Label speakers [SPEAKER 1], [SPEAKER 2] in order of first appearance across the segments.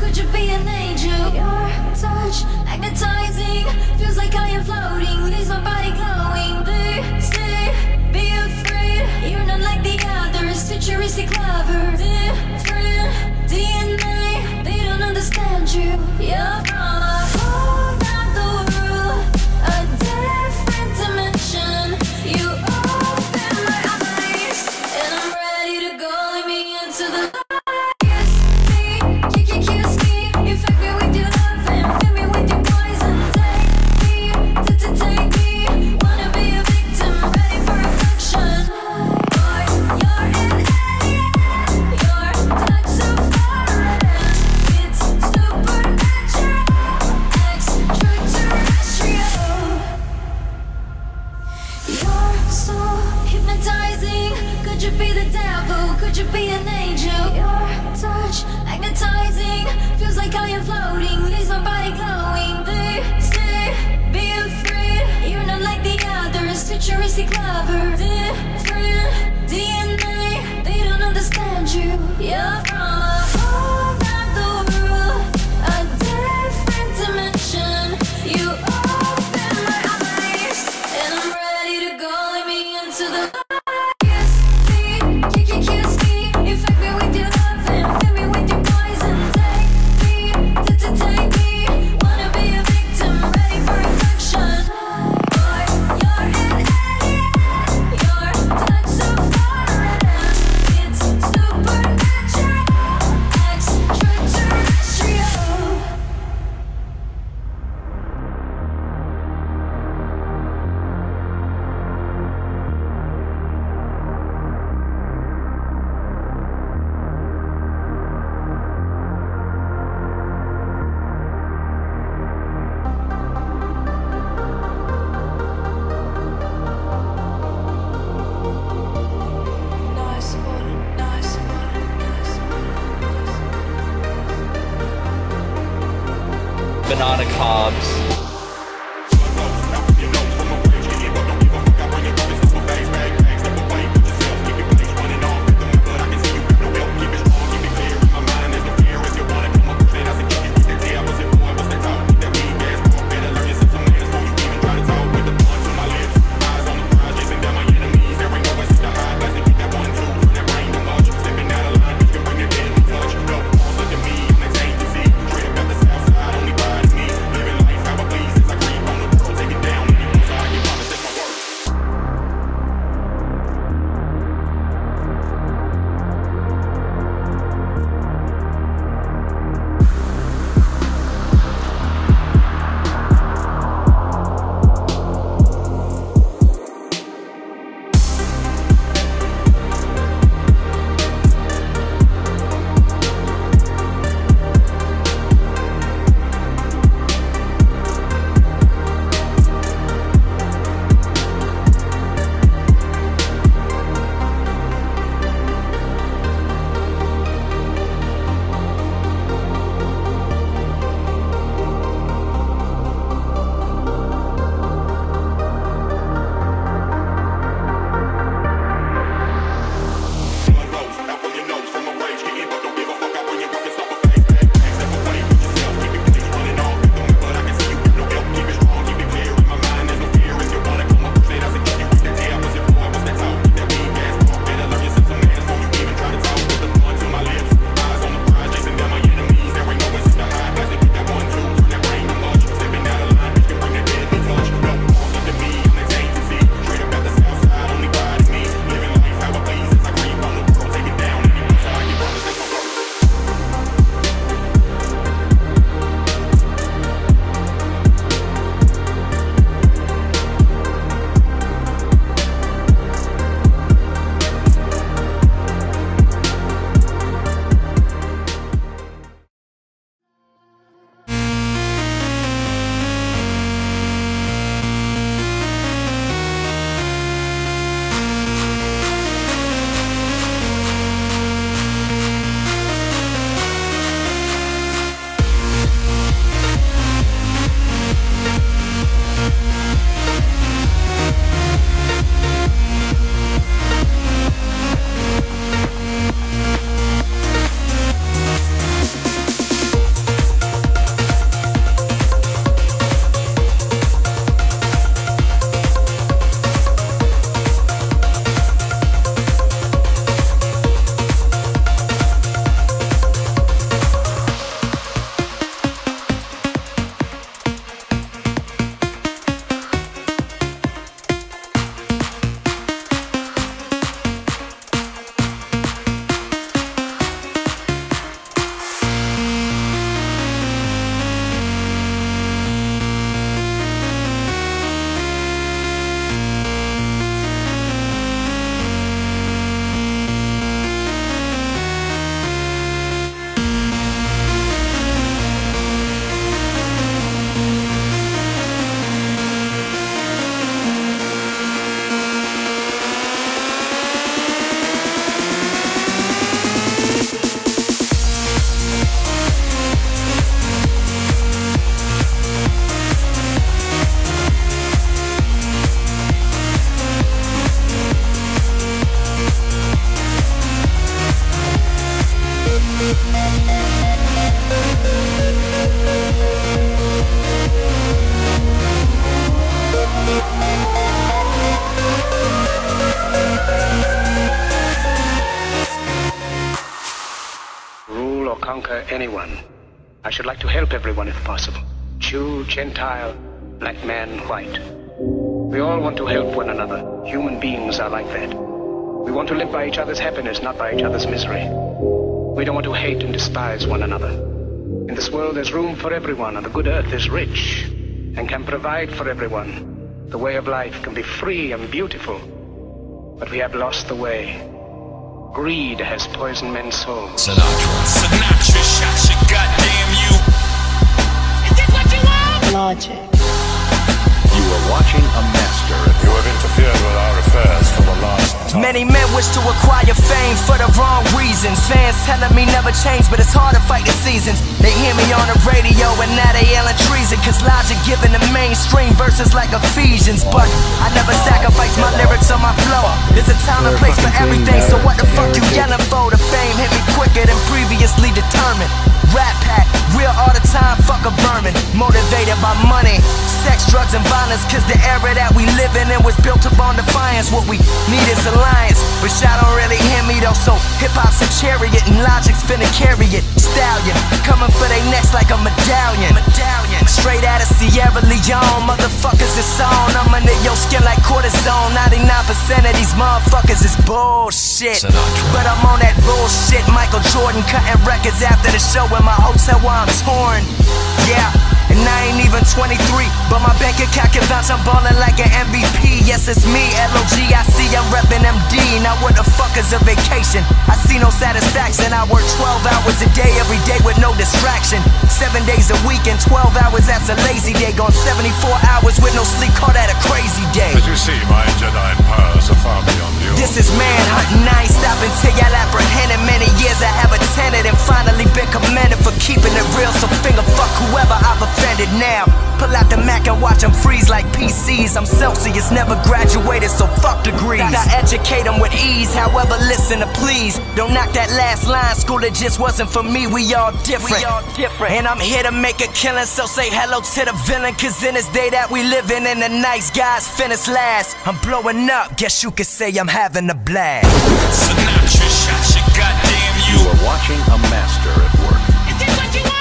[SPEAKER 1] could you be an angel? Your touch, magnetizing, feels like I am floating, leaves my body glowing. They say, be afraid, you're not like the others, futuristic lover. Different DNA, they don't understand you. You're from a whole other world, a different dimension. You open my eyes, and I'm ready to go. Lead me into the light. Kiss me, kiss me, infect me with your love and fill me with your poison. Take me, wanna be a victim, ready for affection. Boy, you're an alien, your touch so foreign. It's supernatural, extraterrestrial. You're so hypnotizing. Could you be the devil? Could you be an angel? Your touch, magnetizing, feels like I am floating, leaves my body glowing. They say, be afraid, you're not like the others, futuristic lover. Different DNA, they don't understand you. You're from a whole other world, a different dimension. You open my eyes, and I'm ready to go. Lead me into the light. Kiss me, kiss me, infect me with your love and fill me with your poison. Take me, wanna be a victim, ready for affection. Boy, you're an alien, your touch so foreign. It's supernatural, extraterrestrial.
[SPEAKER 2] Banana cobs.
[SPEAKER 3] Living life, have a Rule or conquer anyone. I should like to help everyone if possible. Jew, Gentile, black man, white. We all want to help one another. Human beings are like that. We want to live by each other's happiness, not by each other's misery. We don't want to hate and despise one another. In this world there's room for everyone, and the good earth is rich and can provide for everyone. The way of life can be free and beautiful, but we have lost the way. Greed has poisoned men's souls.
[SPEAKER 4] Sinatra shot you, goddamn you. Is this what you want?
[SPEAKER 5] Logic.
[SPEAKER 6] You are watching a master.
[SPEAKER 7] You have interfered with our affairs for the last time.
[SPEAKER 8] Many men wish to acquire fame for the wrong reasons. Fans telling me never change, but it's hard to fight the seasons. They hear me on the radio and now they yelling treason, cause Logic giving the mainstream verses like Ephesians. But I never sacrifice my lyrics on my flow. There's a time and place for everything, so what the fuck you yelling for? The fame hit me quicker than previously determined. Rap pack, real all the time, fuck a vermin. Motivated by money, sex, drugs, and violence, cause the era that we live in was built upon defiance. What we need is alliance, but y'all don't really hear me though. So hip-hop's a chariot and Logic's finna carry it. Stallion, coming for they necks like a medallion. Straight out of Sierra Leone, motherfuckers it's on. I'm under your skin like cortisone. 99% of these motherfuckers is bullshit, but I'm on that bullshit. Michael Jordan cutting records after the show in my hotel while I'm torn. Yeah, and I ain't even 23, but my bank account can vouch I'm ballin' like an MVP. Yes, it's me, L-O-G-I-C, I'm reppin' MD. Now what the fuck is a vacation? I see no satisfaction. I work 12 hours a day, every day with no distraction. 7 days a week and 12 hours, that's a lazy day. Gone 74 hours with no sleep, call that a crazy day.
[SPEAKER 7] As you see, my Jedi powers are far beyond you.
[SPEAKER 8] This is manhunt, and I ain't stopping till y'all apprehended. Many years I have attended and finally been commended for keeping it real. So finger fuck whoever I've offended now. Pull out the Mac and watch them freeze like PCs. I'm Celsius, never graduated, so fuck degrees. I educate them with ease, however listen to please. Don't knock that last line, school it just wasn't for me. We all different. And I'm here to make a killing, so say hello to the villain. Cause in this day that we live in the nice guys finish last. I'm blowing up, guess you could say I'm having a blast.
[SPEAKER 4] Sinatra shot you, goddamn you.
[SPEAKER 6] You are watching a master at work.
[SPEAKER 4] Is this what you want?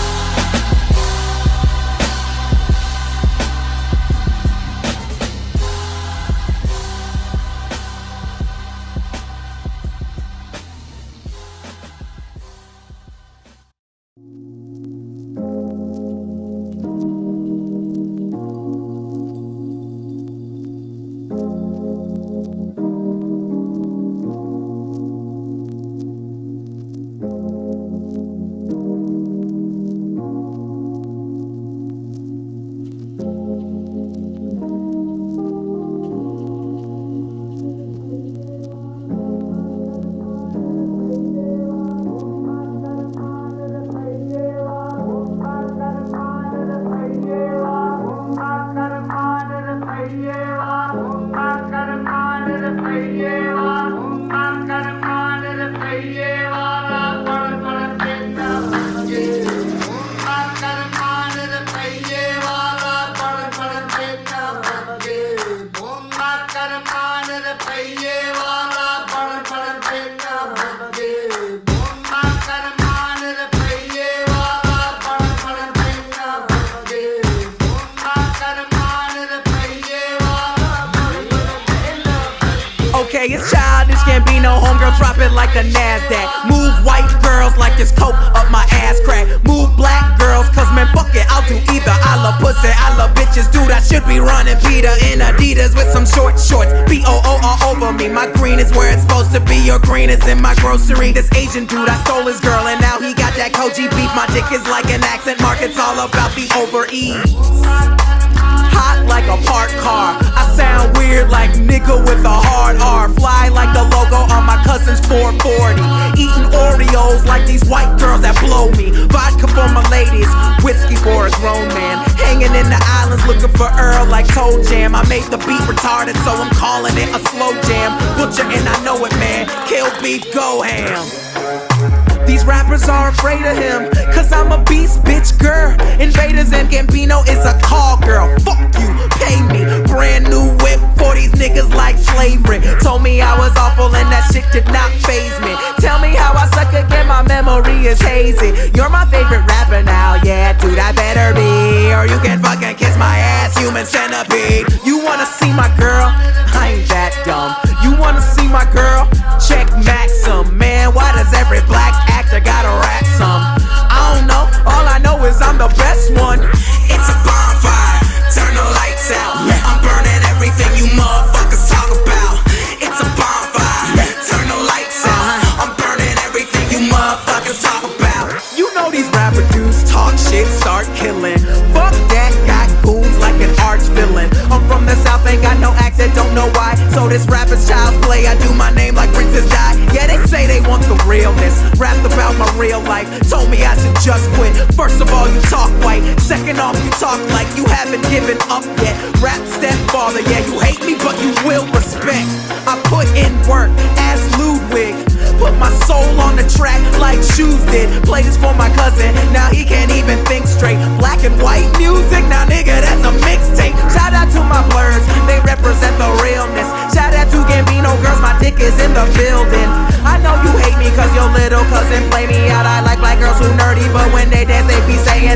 [SPEAKER 9] It's childish, can't be no homegirl, drop it like the NASDAQ. Move white girls like this coke up my ass crack. Move black girls, cause man fuck it, I'll do either. I love pussy, I love bitches, dude, I should be running Peter in Adidas with some short shorts. B-O-O all over me, my green is where it's supposed to be. Your green is in my grocery. This Asian dude, I stole his girl and now he got that Koji beef. My dick is like an accent mark, it's all about the over-ease. Hot like a parked car, I sound weird like nigga with a hard R. Fly like the logo on my cousin's 440. Eating Oreos like these white girls that blow me. Vodka for my ladies, whiskey for a grown man. Hanging in the islands looking for Earl like Toe Jam. I made the beat retarded, so I'm calling it a slow jam. Butcher and I know it, man. Kill beef, go ham. These rappers are afraid of him, cause I'm a beast, bitch, girl. Invaders and Gambino is a call girl. Fuck you, pay me. Brand new whip for these niggas like slavery. Told me I was awful and that shit did not faze me. Tell me how I suck again, my memory is hazy. You're my favorite rapper now, yeah, dude, I better be. Or you can fucking kiss my ass, human centipede. You wanna see my girl? I ain't that dumb. You wanna see my girl? Check Maxim. Man, why does every black actor gotta rap some? I don't know, all I know is I'm the best one. It's a bonfire, turn the lights out. I'm burning everything you motherfuckers talk about. It's a bonfire, turn the lights out. I'm burning everything you motherfuckers talk about. You know these rapper dudes talk shit, start killing. Fuck that, got goons like an arch villain. I'm from the south, ain't got no accent, don't know why. So this rapper's child's play, I do my name like Princess Di. Yeah, they say they want the realness, rapped about my real life, told me I should just quit. First of all, you talk white, second off, you talk like you haven't given up yet. Rap stepfather, yeah, you hate me, but you will respect. I put in work, as Ludwig, put my soul on the track like Shoes did. Play this for my cousin, now he can't even think straight. Black and white music, now nigga, that's a mixtape. Shout out to my blurs, they represent the realness. Shout out to Gambino girls, my dick is in the building. I know you hate me cause your little cousin play me out. I like black girls who nerdy, but when they dance they be saying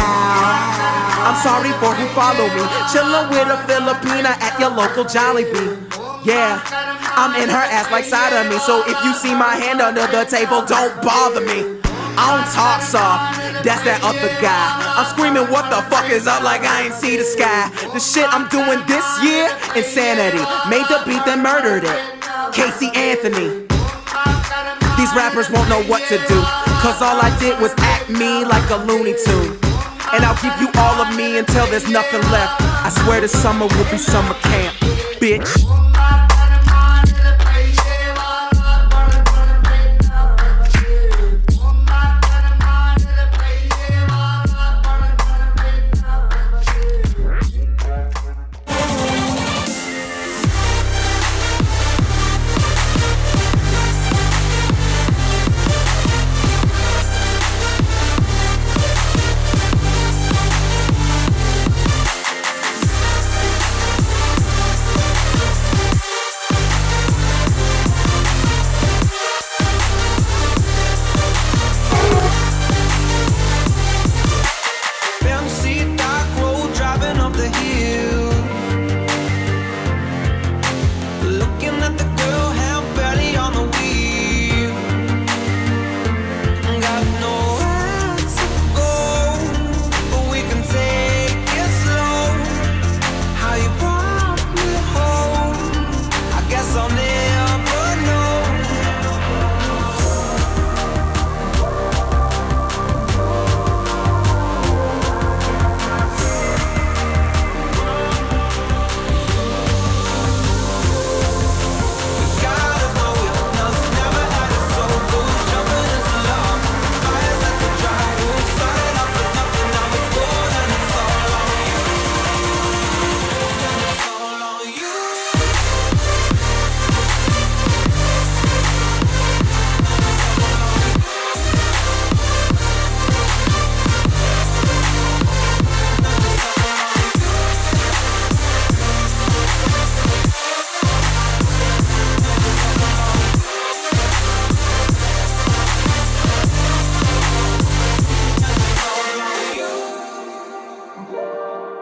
[SPEAKER 9] ow. I'm sorry for who follow me, chillin' with a Filipina at your local Jollibee. Yeah, I'm in her ass like side of me, so if you see my hand under the table, don't bother me. I don't talk soft, that's that other guy. I'm screaming what the fuck is up like I ain't see the sky. The shit I'm doing this year, insanity. Made the beat then murdered it, Casey Anthony. These rappers won't know what to do, cause all I did was act me like a Looney Tune. And I'll give you all of me until there's nothing left. I swear this summer will be summer camp, bitch.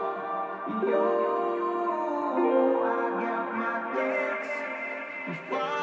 [SPEAKER 5] I got my dicks.